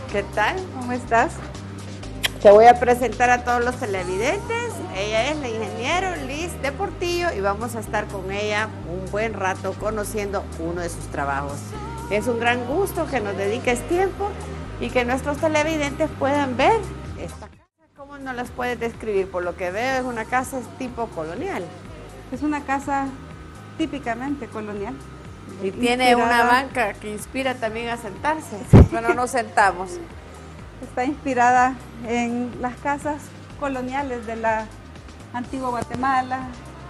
¿Qué tal? ¿Cómo estás? Te voy a presentar a todos los televidentes. Ella es la ingeniero Liz de Portillo y vamos a estar con ella un buen rato conociendo uno de sus trabajos. Es un gran gusto que nos dediques tiempo y que nuestros televidentes puedan ver esta casa. ¿Cómo nos las puedes describir? Por lo que veo es una casa tipo colonial. Es una casa típicamente colonial. Y tiene una banca que inspira también a sentarse. Bueno, nos sentamos. Está inspirada en las casas coloniales de la antigua Guatemala,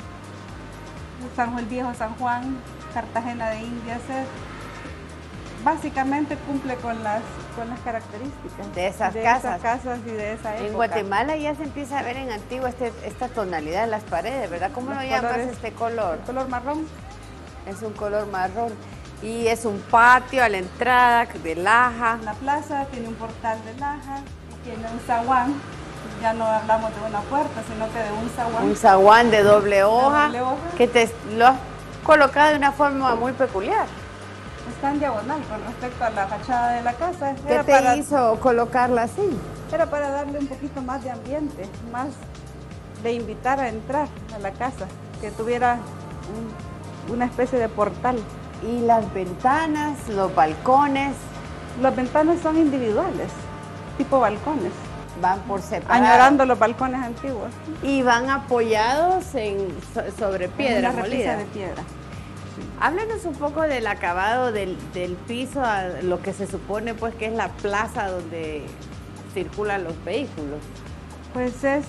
el viejo San Juan, Cartagena de Indias. Básicamente cumple con las características de esas casas y de esa época. En Guatemala ya se empieza a ver en Antigua esta tonalidad en las paredes, ¿verdad? ¿Cómo lo llamas este color? El color marrón. Es un color marrón. Y es un patio a la entrada de laja. La plaza tiene un portal de laja, tiene un zaguán. Ya no hablamos de una puerta, sino que de un zaguán. Un zaguán de doble hoja, que lo has colocado de una forma muy peculiar. Está en diagonal con respecto a la fachada de la casa. ¿Qué te hizo colocarla así? Era para darle un poquito más de ambiente, más de invitar a entrar a la casa, que tuviera una especie de portal. ¿Y las ventanas, los balcones? Las ventanas son individuales, tipo balcones. Van por separado. Añorando los balcones antiguos. Y van apoyados sobre piedra molida. Repisa de piedra. Háblanos un poco del acabado del piso, a lo que se supone pues que es la plaza donde circulan los vehículos. Pues es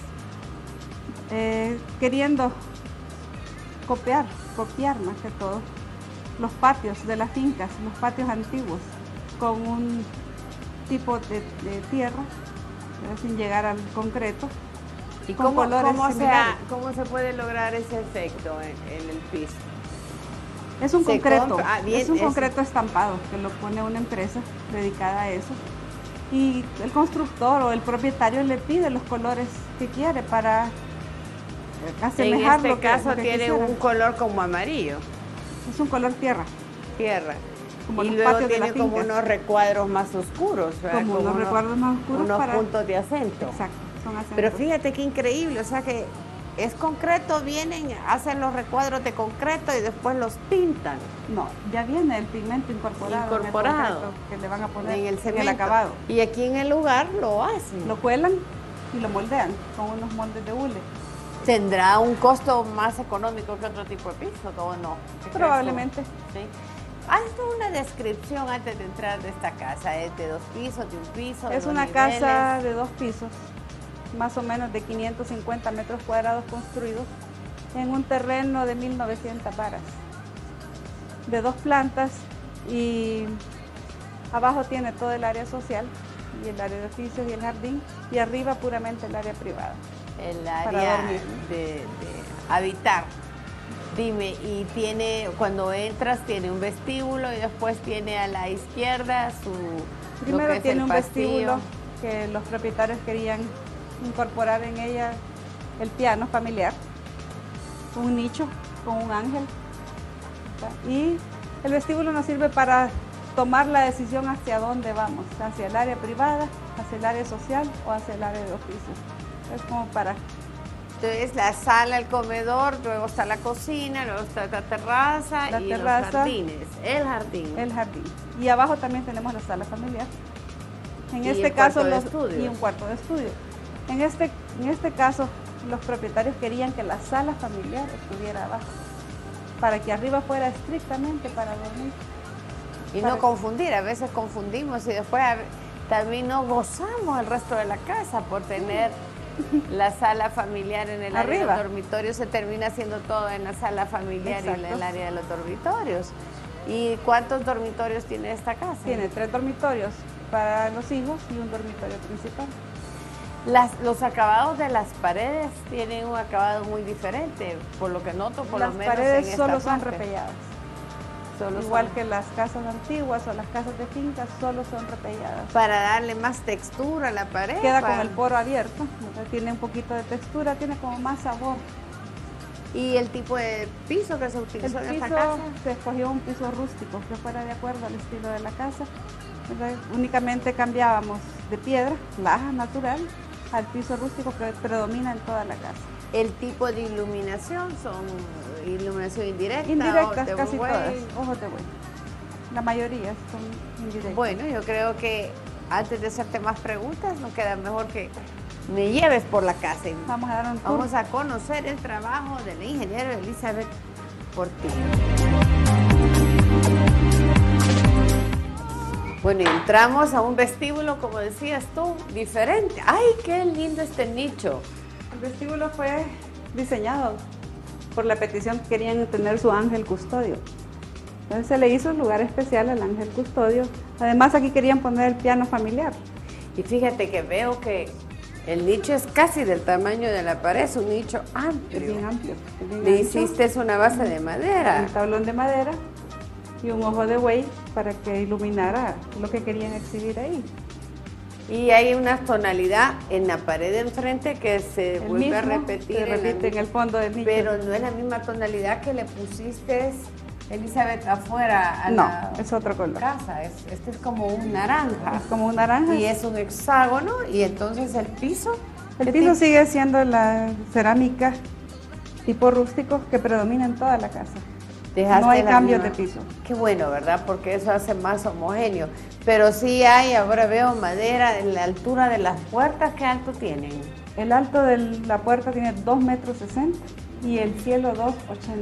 queriendo copiar más que todo los patios de las fincas, los patios antiguos, con un tipo de tierra, sin llegar al concreto. ¿Y cómo se puede lograr ese efecto en el piso? Es un concreto estampado que lo pone una empresa dedicada a eso. Y el constructor o el propietario le pide los colores que quiere para asemejar lo que En este caso tiene un color como amarillo. Es un color tierra. Tierra. Como y los luego patios tiene de la como unos recuadros más oscuros. Como unos recuadros más oscuros. Unos puntos de acento. Exacto, son acentos. Pero fíjate qué increíble, o sea que es concreto, hacen los recuadros de concreto y después los pintan. No, ya viene el pigmento incorporado. En el que le van a poner en el acabado. Y aquí en el lugar lo hacen. Lo cuelan y lo moldean con unos moldes de hule. ¿Tendrá un costo más económico que otro tipo de piso o no? Probablemente. Sí. Hazte una descripción antes de entrar de esta casa. ¿Es de 2 pisos, de un piso? Es una casa de 2 pisos, más o menos de 550 metros cuadrados construidos en un terreno de 1900 varas, de 2 plantas, y abajo tiene todo el área social y el área de oficios y el jardín, y arriba puramente el área privada. El área de habitar. Dime, y cuando entras tiene un vestíbulo y después tiene a la izquierda Primero tiene un vestíbulo que los propietarios querían incorporar en ella el piano familiar, un nicho con un ángel. Y el vestíbulo nos sirve para tomar la decisión hacia dónde vamos, hacia el área privada, hacia el área social o hacia el área de oficios. Es como para... Entonces la sala, el comedor, luego está la cocina, luego está la terraza y los jardines. El jardín. Y abajo también tenemos la sala familiar. En este caso y un cuarto de estudio. En este caso los propietarios querían que la sala familiar estuviera abajo, para que arriba fuera estrictamente para dormir. Y no confundir, a veces confundimos y después también no gozamos el resto de la casa por tener la sala familiar en el área de los dormitorios. Se termina haciendo todo en la sala familiar. Exacto. Y en el área de los dormitorios. ¿Y cuántos dormitorios tiene esta casa? Tiene 3 dormitorios para los hijos y un dormitorio principal. Los acabados de las paredes tienen un acabado muy diferente, por lo que noto, por lo menos en esta parte. Las paredes solo son repelladas. Igual que las casas antiguas o las casas de fincas, solo son repelladas. Para darle más textura a la pared. Queda con el poro abierto, tiene un poquito de textura, tiene como más sabor. ¿Y el tipo de piso que se utilizó en esta casa? Se escogió un piso rústico que fuera de acuerdo al estilo de la casa. ¿verdad? Únicamente cambiábamos de piedra, laja natural, al piso rústico que predomina en toda la casa. ¿El tipo de iluminación son iluminación indirecta? Indirectas, casi todas, ojos de buey. La mayoría son indirectas. Bueno, yo creo que antes de hacerte más preguntas, no queda mejor que me lleves por la casa. Y vamos a dar un tour. Vamos a conocer el trabajo de la ingeniera Elizabeth Portillo. Bueno, entramos a un vestíbulo, como decías tú, diferente. ¡Ay, qué lindo este nicho! El vestíbulo fue diseñado por la petición que querían tener su ángel custodio. Entonces se le hizo un lugar especial al ángel custodio. Además aquí querían poner el piano familiar. Y fíjate que veo que el nicho es casi del tamaño de la pared, es un nicho amplio. Es bien amplio. Le hiciste una base de madera. Un tablón de madera y un ojo de buey para que iluminara lo que querían exhibir ahí. Y hay una tonalidad en la pared de enfrente que se vuelve a repetir. Se repite en el fondo del nicho. Pero no es la misma tonalidad que le pusiste, Elizabeth, afuera a la es otro color. Casa. Este es como un naranja. Es como un naranja. Y es un hexágono. Y entonces el piso. El piso sigue siendo la cerámica tipo rústico que predomina en toda la casa. No hay cambios de piso. Qué bueno, ¿verdad? Porque eso hace más homogéneo. Pero sí hay, ahora veo madera en la altura de las puertas. ¿Qué alto tienen? El alto de la puerta tiene 2,60 metros y el cielo 2,80.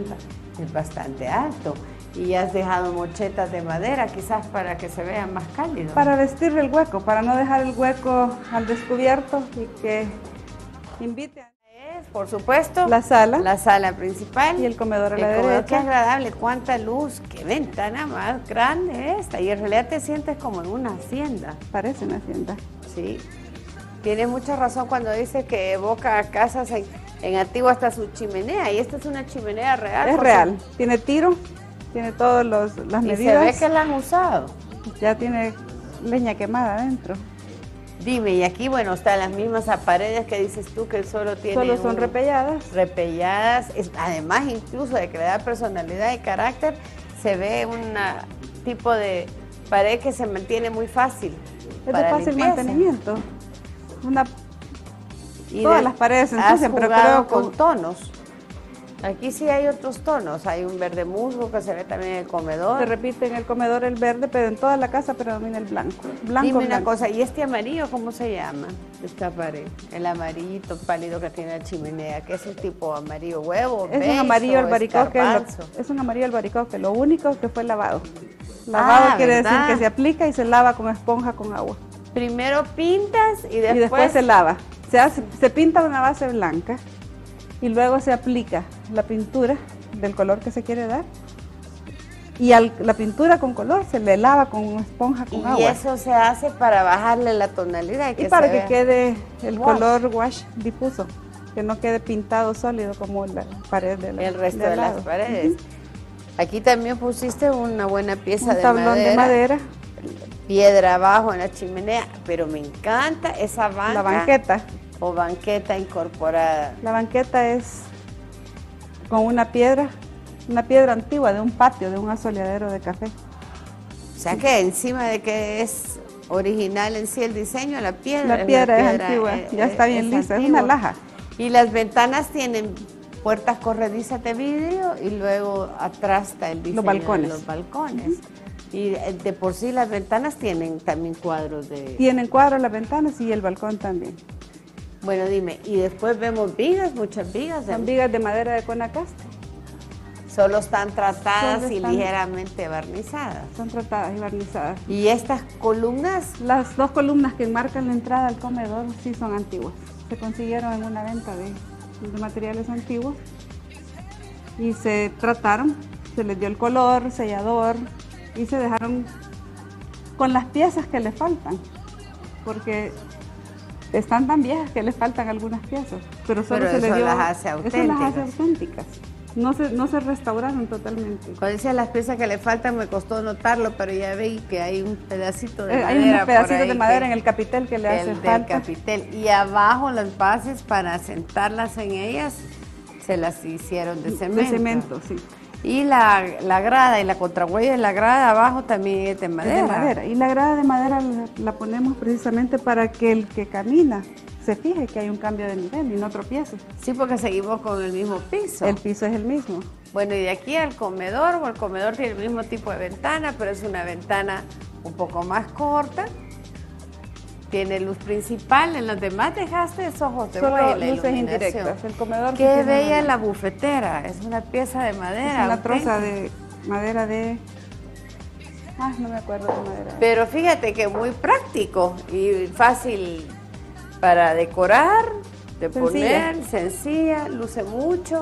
Es bastante alto. Y has dejado mochetas de madera, quizás para que se vea más cálido. Para vestirle el hueco, para no dejar el hueco al descubierto y que invite a... Por supuesto, la sala principal y el comedor a la derecha. Qué agradable, cuánta luz, qué ventana más grande esta. Y en realidad te sientes como en una hacienda. Parece una hacienda. Sí. Tienes mucha razón cuando dices que evoca casas en antiguo hasta su chimenea. Y esta es una chimenea real. Es real. Tiene tiro, tiene todas las medidas. Y se ve que la han usado. Ya tiene leña quemada adentro. Dime, y aquí, bueno, están las mismas paredes que dices tú que solo tienen... Solo son repelladas. Repelladas. Además, incluso de que le da personalidad y carácter, se ve un tipo de pared que se mantiene muy fácil. Es de fácil mantenimiento. Todas las paredes se ensucian, pero creo con tonos. Aquí sí hay otros tonos, hay un verde musgo que se ve también en el comedor. Se repite en el comedor el verde, pero en toda la casa predomina el blanco. Dime una cosa, ¿y este amarillo cómo se llama? Esta pared, el amarillito pálido que tiene la chimenea, ¿qué es el tipo amarillo huevo? Es un amarillo albaricoque, es un amarillo albaricoque, lo único que fue lavado. Lavado quiere decir que se aplica y se lava con esponja con agua. Primero pintas y después se lava. Se pinta una base blanca y luego se aplica la pintura del color que se quiere dar y la pintura con color se le lava con una esponja con agua. Y eso se hace para bajarle la tonalidad y para que quede el color wash difuso, que no quede pintado sólido como la pared de el resto de las paredes. Aquí también pusiste una buena pieza de tablón de madera, piedra abajo en la chimenea, pero me encanta esa banca. La banqueta. O banqueta incorporada. La banqueta es con una piedra antigua de un patio, de un asoleadero de café. O sea que encima de que es original en sí el diseño, la piedra es antigua, ya está bien lisa, es una laja. Y las ventanas tienen puertas corredizas de vidrio y luego atrás está el diseño de los balcones. Y de por sí las ventanas tienen también cuadros de... Tienen cuadros las ventanas y el balcón también. Bueno, dime, y después vemos vigas, muchas vigas. Son vigas de madera de Conacaste. Solo están tratadas y ligeramente barnizadas. Son tratadas y barnizadas. ¿Y estas columnas? Las dos columnas que marcan la entrada al comedor sí son antiguas. Se consiguieron en una venta de materiales antiguos y se trataron, se les dio el color, sellador y se dejaron con las piezas que le faltan, porque están tan viejas que les faltan algunas piezas, pero solo se les dio... las hace auténticas. Eso las hace auténticas. No se restauraron totalmente. Cuando decía las piezas que le faltan me costó notarlo, pero ya vi que hay un pedacito de madera. Hay unos pedacitos de madera en el capitel que le hace falta. El capitel. Y abajo las bases para sentarlas en ellas se las hicieron de cemento. De cemento, sí. Y la grada y la contrahuella de la grada abajo también es de madera. Es de madera. Y la grada de madera la ponemos precisamente para que el que camina se fije que hay un cambio de nivel y no tropiece. Sí, porque seguimos con el mismo piso. El piso es el mismo. Bueno, y de aquí al comedor, el comedor tiene el mismo tipo de ventana, pero es una ventana un poco más corta. Tiene luz principal, en los demás dejaste ojos de buey, la luces indirectas. El comedor Qué bella la bufetera, es una pieza de madera. Es una troza de madera de... no me acuerdo de madera. Pero fíjate que muy práctico y fácil para decorar, de poner, sencilla, luce mucho.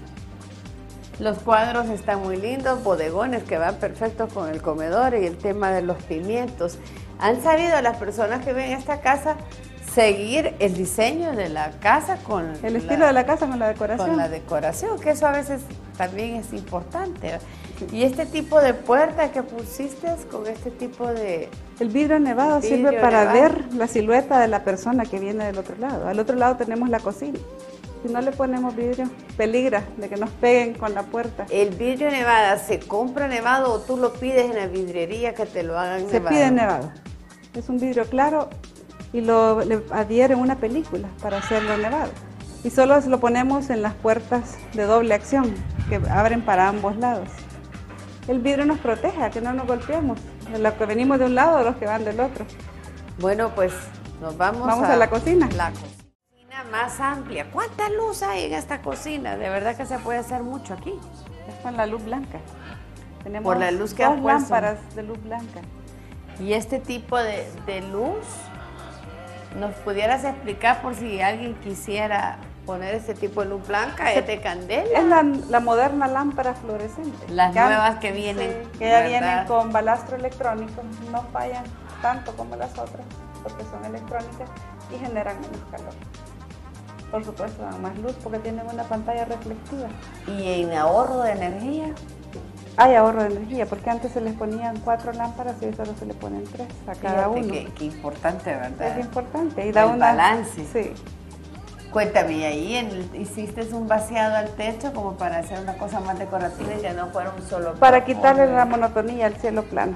Los cuadros están muy lindos, bodegones que van perfectos con el comedor y el tema de los pimientos. Han sabido las personas que ven esta casa seguir el diseño de la casa con el estilo de la casa con la decoración. Con la decoración, que eso a veces también es importante. Y este tipo de puerta que pusiste con este tipo de... El vidrio nevado sirve para ver la silueta de la persona que viene del otro lado. Al otro lado tenemos la cocina. Si no le ponemos vidrio, peligra de que nos peguen con la puerta. ¿El vidrio nevado se compra nevado o tú lo pides en la vidriería que te lo hagan nevado? Se pide nevado. Es un vidrio claro y le adhieren una película para hacerlo nevado. Y solo lo ponemos en las puertas de doble acción, que abren para ambos lados. El vidrio nos protege a que no nos golpeemos, de los que venimos de un lado o los que van del otro. Bueno, pues nos vamos a la cocina. La cocina más amplia. ¿Cuánta luz hay en esta cocina? De verdad que se puede hacer mucho aquí. Es con la luz blanca. Tenemos por la luz que dos lámparas de luz blanca. Y este tipo de luz, ¿nos pudieras explicar por si alguien quisiera poner este tipo de luz blanca? ¿Es de candela? Es la moderna lámpara fluorescente. Las nuevas que vienen. Sí, que ya vienen con balastro electrónico, no fallan tanto como las otras, porque son electrónicas y generan menos calor. Por supuesto, dan más luz porque tienen una pantalla reflectiva. ¿Y en ahorro de energía? Hay ahorro de energía, porque antes se les ponían 4 lámparas y hoy solo se le ponen 3 a cada uno. Qué importante, ¿verdad? Es importante. Y da un balance. Sí. Cuéntame, ¿y ahí hiciste un vaciado al techo como para hacer una cosa más decorativa y que no fuera un solo... Para quitarle la monotonía al cielo plano.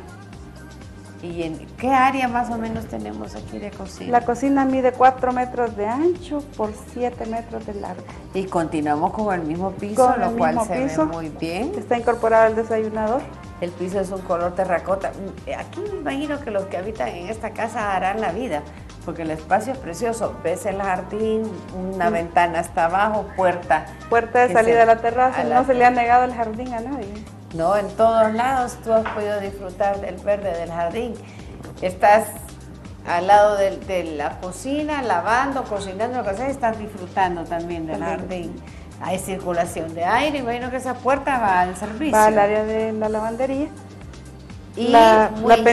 ¿Y en qué área más o menos tenemos aquí de cocina? La cocina mide 4 metros de ancho por 7 metros de largo. Y continuamos con el mismo piso, lo cual se ve muy bien. Está incorporado el desayunador. El piso es un color terracota. Aquí me imagino que los que habitan en esta casa harán la vida, porque el espacio es precioso. Ves el jardín, una ventana hasta abajo, puerta. Puerta de salida a la terraza, no se le ha negado el jardín a nadie. No, en todos lados tú has podido disfrutar del verde del jardín. Estás al lado de la cocina, lavando, cocinando, lo que sea, estás disfrutando también del jardín. Hay circulación de aire, imagino que esa puerta va al servicio. Va al área de la lavandería. Y la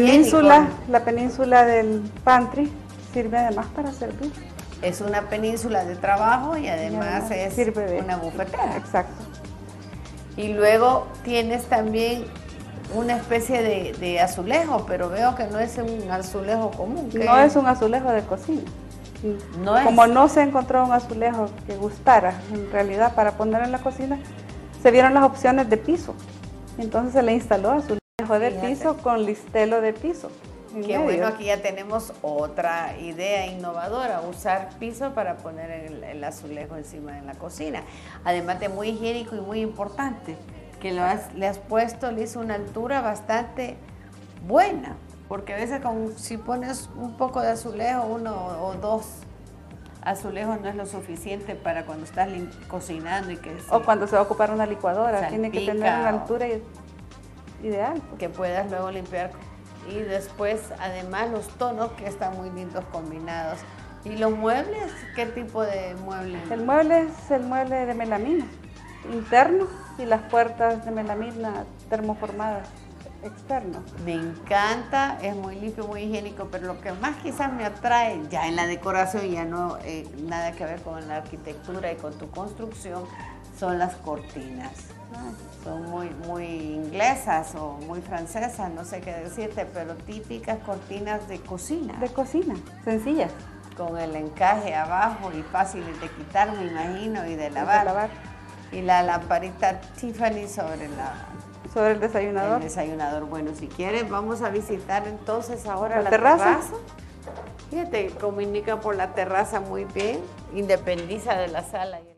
península del pantry sirve además para servir. Es una península de trabajo y además es una bufetera. Exacto. Y luego tienes también una especie de azulejo, pero veo que no es un azulejo común. No es un azulejo de cocina. Como no se encontró un azulejo que gustara en realidad para poner en la cocina, se vieron las opciones de piso. Entonces se le instaló azulejo de piso con listelo de piso. Qué bueno, aquí ya tenemos otra idea innovadora, usar piso para poner el azulejo encima de la cocina. Además de muy higiénico y muy importante, que le has puesto, le hizo una altura bastante buena, porque a veces si pones un poco de azulejo, 1 o 2 azulejos no es lo suficiente para cuando estás cocinando. O cuando se va a ocupar una licuadora, tiene que tener una altura ideal. Que puedas luego limpiar. Y después, además, los tonos que están muy lindos combinados. ¿Y los muebles? ¿Qué tipo de muebles? El mueble es el mueble de melamina interno y las puertas de melamina termoformadas externo. Me encanta, es muy limpio, muy higiénico, pero lo que más quizás me atrae ya en la decoración, ya no nada que ver con la arquitectura y con tu construcción, son las cortinas. Son muy inglesas o muy francesas, no sé qué decirte, pero típicas cortinas de cocina. De cocina, sencillas. Con el encaje abajo y fáciles de quitar, me imagino, y de lavar. Y la lamparita Tiffany sobre el desayunador. El desayunador. Bueno, si quieres, vamos a visitar entonces ahora la terraza. Fíjate, comunica por la terraza muy bien, independiza de la sala.